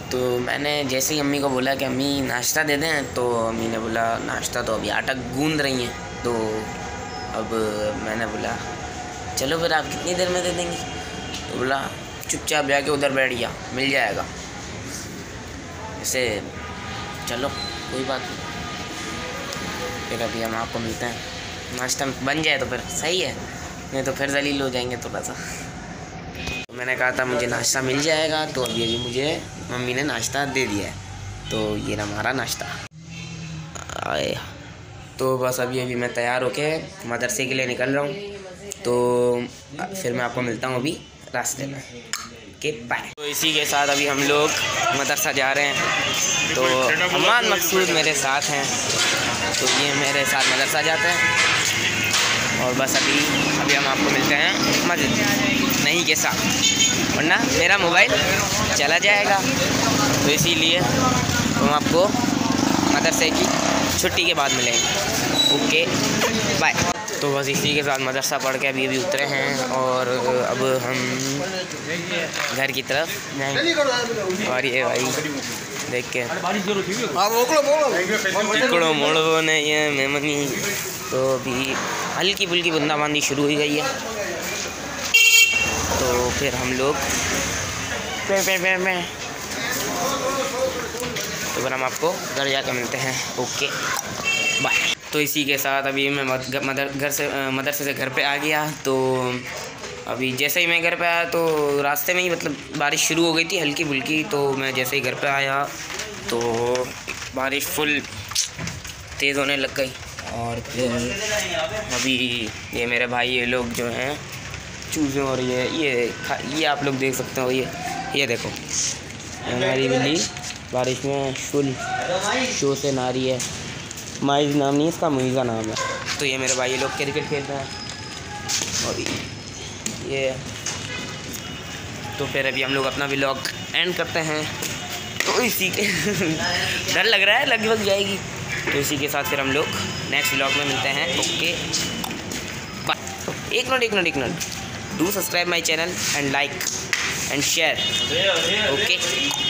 तो मैंने जैसे ही अम्मी को बोला कि अम्मी नाश्ता दे दें, तो अम्मी ने बोला नाश्ता तो अभी आटा गूंद रही हैं। तो अब मैंने बोला चलो फिर आप कितनी देर में दे देंगी? तो बोला चुपचाप जाके उधर बैठ गया, मिल जाएगा। ऐसे चलो कोई बात नहीं, फिर अभी हम आपको मिलते हैं। नाश्ता बन जाए तो फिर सही है, नहीं तो फिर जलील हो जाएंगे थोड़ा सा। तो मैंने कहा था मुझे नाश्ता मिल जाएगा, तो अभी मुझे मम्मी ने नाश्ता दे दिया है। तो ये ना हमारा नाश्ता आए। तो बस अभी मैं तैयार होके मदरसे के लिए निकल रहा हूँ। तो फिर मैं आपको मिलता हूँ अभी रास्ते में। Okay bye. तो इसी के साथ अभी हम लोग मदरसा जा रहे हैं। तो अमान मकसूद मेरे साथ हैं, तो ये मेरे साथ मदरसा जाते हैं। और बस अभी हम आपको मिलते हैं मस्जिद नहीं के साथ, वरना मेरा मोबाइल चला जाएगा। तो इसीलिए हम आपको मदरसे की छुट्टी के बाद मिलेंगे। Okay bye. तो बस इसी के साथ मदरसा पढ़ के अभी उतरे हैं, और अब हम घर की तरफ जाएंगे। और ये भाई देख के टिकड़ो मोड़ो ने ये मेमनी। तो अभी हल्की फुल्की बूंदाबांदी शुरू हो गई है। तो फिर हम लोग तो फिर हम आपको घर जाकर मिलते हैं। Okay bye. तो इसी के साथ अभी मैं मदरसे से घर पे आ गया। तो अभी जैसे ही मैं घर पे आया तो रास्ते में ही मतलब बारिश शुरू हो गई थी हल्की फुल्की। तो मैं जैसे ही घर पे आया तो बारिश फुल तेज़ होने लग गई। और फिर अभी ये मेरे भाई ये लोग जो हैं चूज़े, और ये आप लोग देख सकते हो, ये देखो हमारी बिल्ली बारिश में फुल शो से नहा रही है। माइज नाम नहीं इसका, मुईज़ा नाम है। तो ये मेरे भाई लोग क्रिकेट खेल रहे हैं। और ये तो फिर अभी हम लोग अपना व्लॉग एंड करते हैं। तो इसी के डर लग रहा है लगभग जाएगी। तो इसी के साथ फिर हम लोग नेक्स्ट व्लॉग में मिलते हैं। Okay bye. एक minute do subscribe my channel and like and share. Okay.